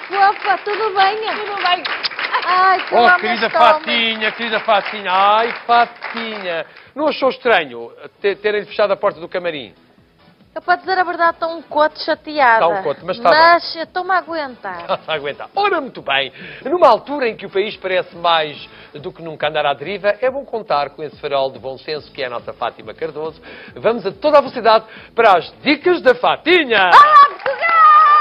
fofa, tudo bem? Tudo bem. Ai, que Oh, homem querida este homem. Fatinha, querida Fatinha. Ai, Fatinha. Não achou estranho terem fechado a porta do camarim? Eu, para dizer a verdade, estou um coto chateada. Está um coto, mas está Mas estou-me a aguentar. Está a aguentar. Ora, muito bem. Numa altura em que o país parece mais do que nunca andar à deriva, é bom contar com esse farol de bom senso que é a nossa Fátima Cardoso. Vamos a toda a velocidade para as dicas da Fatinha. Olá, Portugal!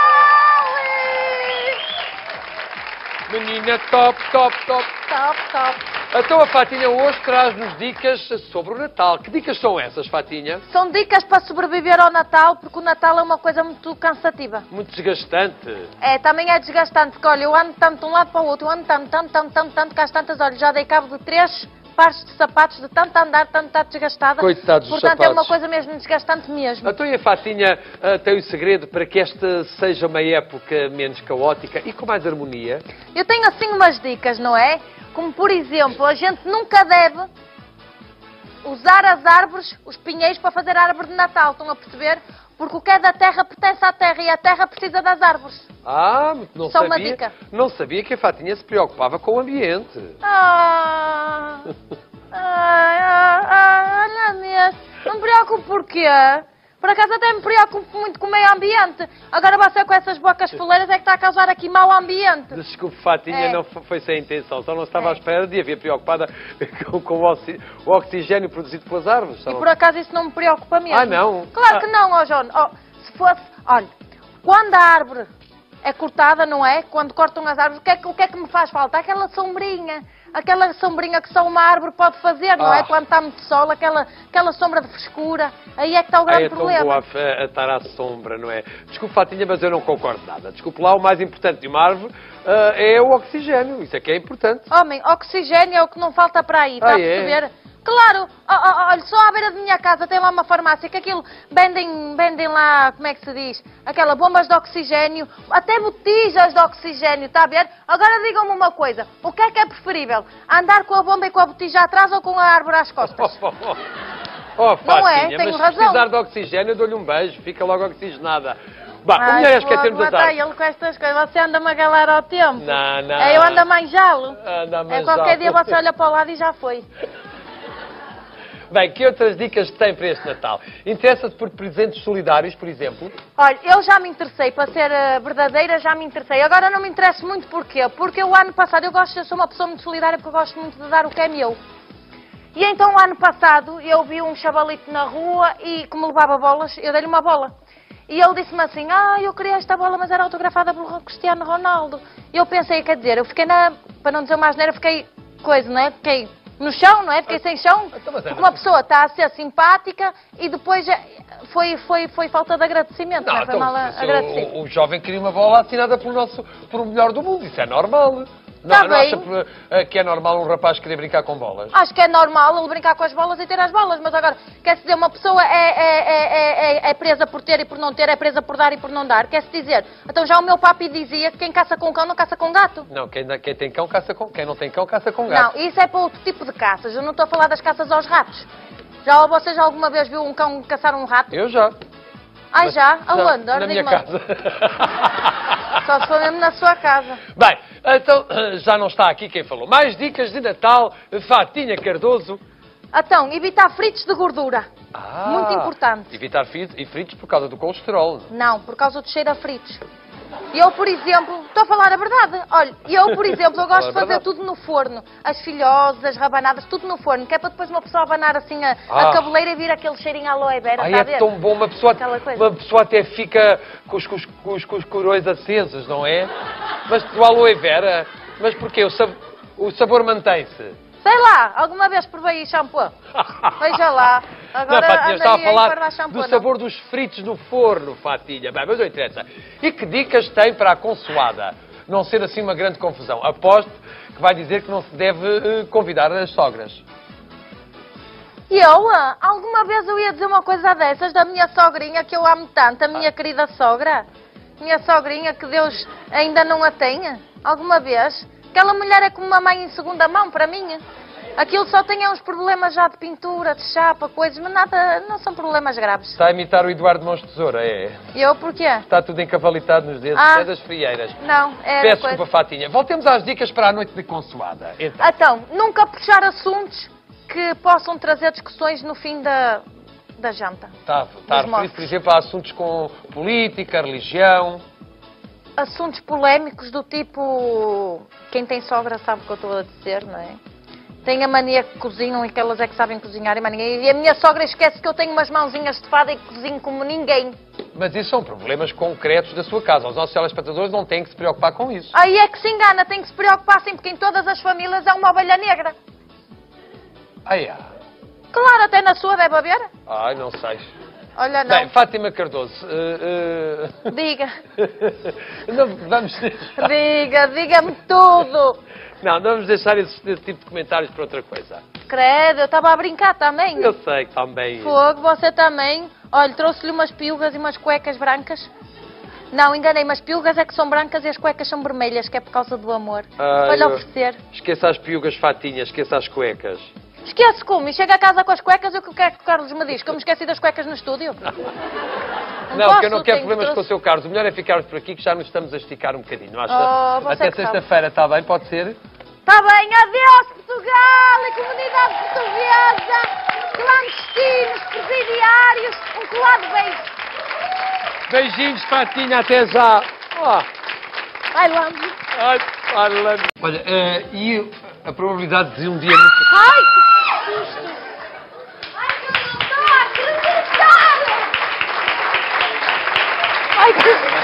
Menina top, top, top. Top, top. Então a Fatinha hoje traz-nos dicas sobre o Natal. Que dicas são essas, Fatinha? São dicas para sobreviver ao Natal, porque o Natal é uma coisa muito cansativa. Muito desgastante. É, também é desgastante, porque olha, eu ando tanto de um lado para o outro, eu ando tanto, que às tantas, olha, já dei cabo de 3 pares de sapatos, de tanto andar, tanto estar desgastada. Coitados dos Portanto, sapatos. é uma coisa mesmo desgastante mesmo. Então e a Fatinha tem o segredo para que esta seja uma época menos caótica e com mais harmonia? Eu tenho assim umas dicas, não é? Como, por exemplo, a gente nunca deve usar as árvores, os pinheiros, para fazer a árvore de Natal, estão a perceber? Porque o que é da terra pertence à terra e a terra precisa das árvores. Ah, não Só sabia. uma dica. Não sabia que a Fatinha se preocupava com o ambiente. Olha mesmo. Não me preocupo porquê? Por acaso até me preocupo muito com o meio ambiente. Agora você com essas bocas foleiras é que está a causar aqui mau ambiente. Desculpe, Fatinha, É. não foi sem intenção. Só não estava à É. espera de haver preocupada com o oxigênio produzido pelas árvores. Só E não- por acaso isso não me preocupa mesmo. Ah, não? Claro Ah. que não, ó João. Ó, se fosse, olha, quando a árvore é cortada, não é? Quando cortam as árvores, o que é que me faz falta? Aquela sombrinha que só uma árvore pode fazer, não é? Ah. Quando está muito sol, aquela sombra de frescura. Aí é que está o grande É tão problema. boa a estar à sombra, não é? Desculpe, Fatinha, mas eu não concordo nada. Desculpe lá, o mais importante de uma árvore é o oxigênio. Isso é que é importante. Homem, oxigênio é o que não falta para aí, está a é? perceber? Claro, olha, só à beira da minha casa tem lá uma farmácia que aquilo vendem lá, como é que se diz? Aquela bombas de oxigênio, até botijas de oxigênio, está a ver? Agora digam-me uma coisa, o que é preferível? Andar com a bomba e com a botija atrás ou com a árvore às costas? Oh, Não é? Fatinha, Tenho mas se razão. precisar de oxigênio, eu dou-lhe um beijo. Fica logo oxigenada. Bah, o Ai, melhor é esquecermos fogo, as mata árvores. ele com estas coisas, você anda-me a galar ao tempo. Não. É, eu ando a manjá-lo. Anda a É, manjá-lo. qualquer dia você olha para o lado e já foi. Bem, que outras dicas tem para este Natal? Interessa-te por presentes solidários, por exemplo? Olha, eu já me interessei, para ser verdadeira, já me interessei. Agora não me interesso muito porquê? Porque o ano passado eu sou uma pessoa muito solidária porque eu gosto muito de dar o que é meu. E então o ano passado eu vi um chavalito na rua e que me levava bolas, eu dei-lhe uma bola. E ele disse-me assim, eu queria esta bola, mas era autografada pelo Cristiano Ronaldo. E eu pensei, quer dizer, eu fiquei para não dizer mais asneira, fiquei não é? Fiquei no chão, não é? Fiquei sem chão. Porque uma pessoa está a ser simpática e depois foi falta de agradecimento, não é? Foi mal agradecido. O jovem queria uma bola assinada por o melhor do mundo. Isso é normal. Tá não bem. acha que é normal um rapaz querer brincar com bolas? Acho que é normal ele brincar com as bolas e ter as bolas, mas agora, quer-se dizer, uma pessoa é presa por ter e por não ter, é presa por dar e por não dar. Quer-se dizer, então já o meu papi dizia que quem caça com cão não caça com gato. Não, quem tem cão caça com... Quem não tem cão caça com gato. Não, isso é para outro tipo de caças. Eu não estou a falar das caças aos ratos. Você já alguma vez viu um cão caçar um rato? Eu já. Ai, já? Já, Aonde? na minha Diga-me. casa. Só se for mesmo na sua casa. Bem, então já não está aqui quem falou. Mais dicas de Natal, Fatinha Cardoso. Então, evitar fritos de gordura. Muito importante. Evitar fritos por causa do colesterol. Não, por causa do cheiro a fritos. Eu, por exemplo, estou a falar a verdade. Olha, eu gosto de fazer verdade. tudo no forno. As filhosas, as rabanadas, tudo no forno. Que é para depois uma pessoa abanar assim a cabeleira e vir aquele cheirinho à aloe vera, Ai, está a é ver? tão bom. Uma pessoa até fica com os corões acesos, não é? Mas do aloe vera, mas porquê? O sabor mantém-se. Sei lá, alguma vez provei shampoo? Veja lá. Agora Não, Fatinha, estava a andaria aí falar para dar shampoo, do não. sabor dos fritos no forno, Fatinha. Bem, mas não interessa. E que dicas tem para a consoada? Não ser assim uma grande confusão. Aposto que vai dizer que não se deve convidar as sogras. E eu, alguma vez eu ia dizer uma coisa dessas da minha sogrinha, que eu amo tanto, a minha querida sogra? Minha sogrinha, que Deus ainda não a tenha? Alguma vez? Aquela mulher é como uma mãe em segunda mão, para mim. Aquilo só tem uns problemas já de pintura, de chapa, coisas, mas nada, não são problemas graves. Está a imitar o Eduardo Mãos de Tesoura, é? Eu porquê? Está tudo encavalitado nos dedos, Ah. é das frieiras. Não, é Peço coisa... desculpa, Fatinha. Voltemos às dicas para a noite de consoada. Então, nunca puxar assuntos que possam trazer discussões no fim da janta. Está a referir, por exemplo, a assuntos com política, religião. Assuntos polémicos do tipo... Quem tem sogra sabe o que eu estou a dizer, não é? Tem a mania que cozinham e que elas é que sabem cozinhar e mais ninguém. E a minha sogra esquece que eu tenho umas mãozinhas de fada e que cozinho como ninguém. Mas isso são problemas concretos da sua casa. Os nossos telespectadores não têm que se preocupar com isso. Aí é que se engana, tem que se preocupar sempre, porque em todas as famílias há uma ovelha negra. Claro, até na sua deve haver. Ai, não sei. Olha, não. Bem, Fátima Cardoso. Diga. Não, vamos... Diga-me tudo. Não vamos deixar esse tipo de comentários para outra coisa. Credo, eu estava a brincar também. Eu sei que também. Fogo, você também. Olha, trouxe-lhe umas piugas e umas cuecas brancas. Não, enganei, mas piugas é que são brancas e as cuecas são vermelhas, que é por causa do amor. Olha, oferecer. Esqueça as piugas, Fatinha, esqueça as cuecas. Esquece como? E chega a casa com as cuecas e o que quer que o Carlos me diz? Que eu me esqueci das cuecas no estúdio? Não, que eu não quero problemas com o seu Carlos. O melhor é ficarmos por aqui, que já nos estamos a esticar um bocadinho. Até sexta-feira, está bem? Pode ser? Está bem. Adeus, Portugal e comunidade portuguesa, clandestinos, presidiários, um colado beijo. Beijinhos, Fatinha, até já. I love you. Olha, e a probabilidade de um dia... Ai, que susto! Ai, que eu não estou a acreditar! Ai, que susto!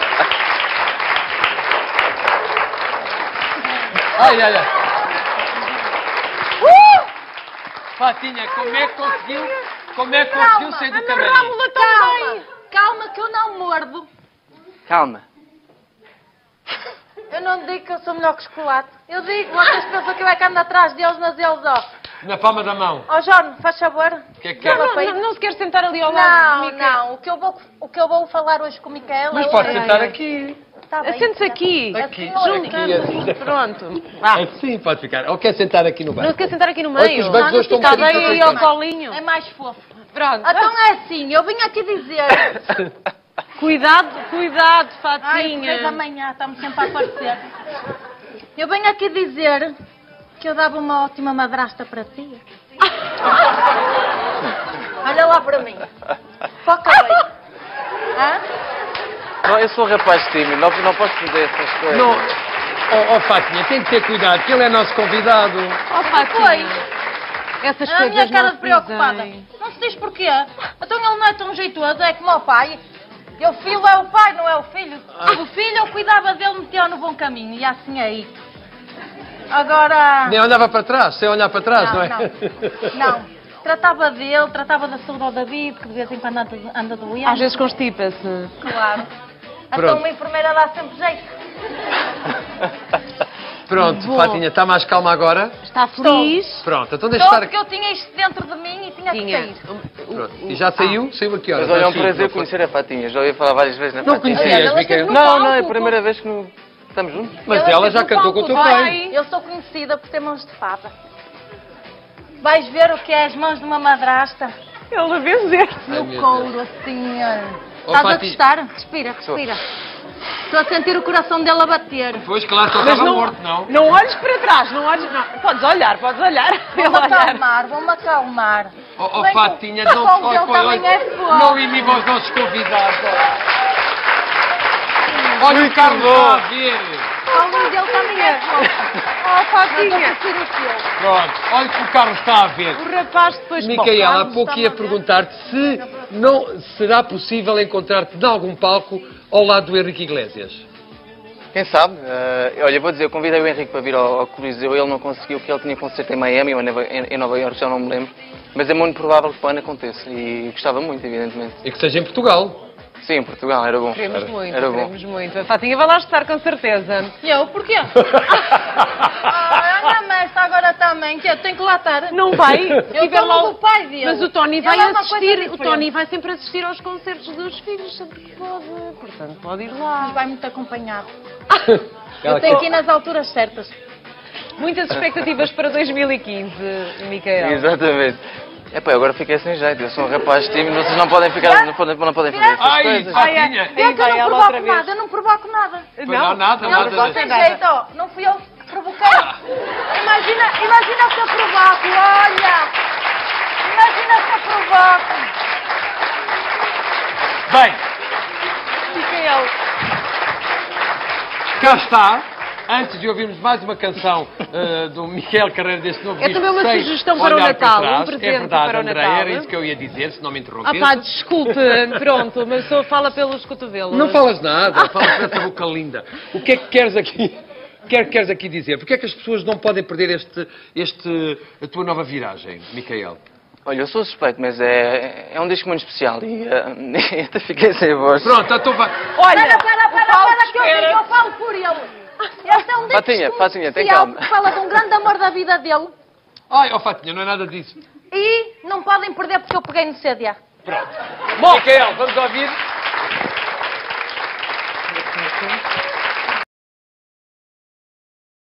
Ai. Fatinha, como é que conseguiu sair do camarim? Calma, que eu não mordo. Calma. Eu não digo que eu sou melhor que chocolate. Eu digo, vocês pensam que eu é que ando atrás deles, mas eles, Na palma da mão. Jorge, faz favor. O que é que quer? Não se quer sentar ali ao lado de Micaela? Não. O que eu vou falar hoje com Micaela... Mas pode sentar aqui. Tá bem, Sente-se aqui. Aqui. Pronto. Sim, pode ficar. Ou quer sentar aqui no banco? Não se quer sentar aqui no Olha que meio? os bancos hoje estão um Está bocadinho bem aí ao apertados. colinho. É mais fofo. Pronto. Então é assim, eu vim aqui dizer... Cuidado, Ai, Fatinha. depois amanhã, estamos sempre a aparecer. Eu venho aqui dizer que eu dava uma ótima madrasta para ti. Olha lá para mim. Foca bem. Hã? Não, eu sou um rapaz tímido, não posso fazer essas coisas. Não. Fatinha, tem que ter cuidado, que ele é nosso convidado. Fatinha. Essas A coisas minha cara não de se preocupada. dizem. Não se diz porquê. Então ele não é tão jeitoso, é como o pai. E o filho é o pai, não é o filho. O filho eu cuidava dele, metia no bom caminho. E assim é aí. Agora... Nem olhava para trás, sem olhar para trás, não é? Não. Tratava dele, tratava da saúde ao David, que de vez em quando anda doente. Às vezes constipa-se. Claro. Pronto. Então uma enfermeira dá sempre jeito. Pronto, Bom. Fatinha, está mais calma agora? Está feliz? Pronto, então deixa Só estar porque aqui. eu tinha isto dentro de mim e tinha que sair. Pronto. E já saiu? Saiu aqui, olha. Mas olha, é um Sim, prazer não foi- conhecer a Fatinha. Já ouvi falar várias vezes na Não Fatinha. conhecias, Ela Micaela? esteve Não, palco. é a primeira vez que estamos juntos. Mas Ela ela já esteve no cantou com o teu palco, pai. vai. Eu sou conhecida por ter mãos de fada. Vais ver o que é as mãos de uma madrasta Ele a benzer. Ai, no meu couro, assim. Olha. Ó, Estás a Fati. gostar? Respira, respira. Estou a sentir o coração dele a bater. Pois, claro, só Mas estava morto, não? Não olhes para trás, não olhes. Não. Podes olhar. Vou-me Ele olhar. acalmar, vou-me acalmar. Oh, Bem, Fatinha, o não colo dele também é forte. não iniba os nossos convidados. Olha o Carlos está a ver. O colo dele também é forte. Oh, Fatinha. Eu prefiro o teu. Pronto, olha o que o Carlos está a ver. O rapaz depois... Micaela, há Carlos pouco está-me ia a ver. perguntar-te se não será possível encontrar-te em algum palco ao lado do Henrique Iglesias. Quem sabe? Olha, vou dizer, eu convidei o Henrique para vir ao Coliseu, ele não conseguiu, porque ele tinha concerto em Miami ou em Nova Iorque, já não me lembro. Mas é muito provável que o ano aconteça e gostava muito, evidentemente. E que seja em Portugal. Sim, em Portugal, era bom. Queremos muito, Era bom. queremos muito. A Fatinha vai lá estar, com certeza. E eu? Porquê? Olha, mas agora também, que eu tenho que lá estar. Não vai? Eu Tiver estou lá no o- do pai dele. Mas o Tony vai Ele é uma coisa assistir, o diferente. Tony vai sempre assistir aos concertos dos filhos, sempre que pode, portanto pode ir Mas lá. vai muito acompanhado. Ela Eu tenho quer- que ir nas alturas certas. Muitas expectativas para 2015, Micael. Exatamente. Epá, eu agora fiquei sem jeito. Eu sou um rapaz tímido, vocês não podem ficar, não podem fazer essas Ai, coisas. Fatinha. É que eu vai não ela provoco outra vez. nada, eu não provoco nada. Não, nada, Não, nada. ficou sem jeito, ó. Não fui eu que provoquei. Imagina se eu provoco, olha. Imagina se eu provoco. Bem, Micael. cá está. Antes de ouvirmos mais uma canção do Micael Carreira deste novo É disco, também uma Sem sugestão para o Olhar Natal, trás. um presente É verdade, para o André, Natal. era isso que eu ia dizer, se não me interrompesse. Ah pá, desculpe, pronto, mas só fala pelos cotovelos. Não falas nada, falas com essa boca linda. O que é que queres aqui? O que é que queres aqui dizer? Porque é que as pessoas não podem perder a tua nova viragem, Micael? Olha, eu sou suspeito, mas é um disco muito especial e até fiquei sem voz. Pronto, então vai. Olha, Para, que eu falo por ele. Este é um disco Fatinha, tem especial calma. que fala de um grande amor da vida dele. Ai, ó Fatinha, não é nada disso. E não podem perder porque eu peguei no CDA. Bom, Micael, vamos ouvir.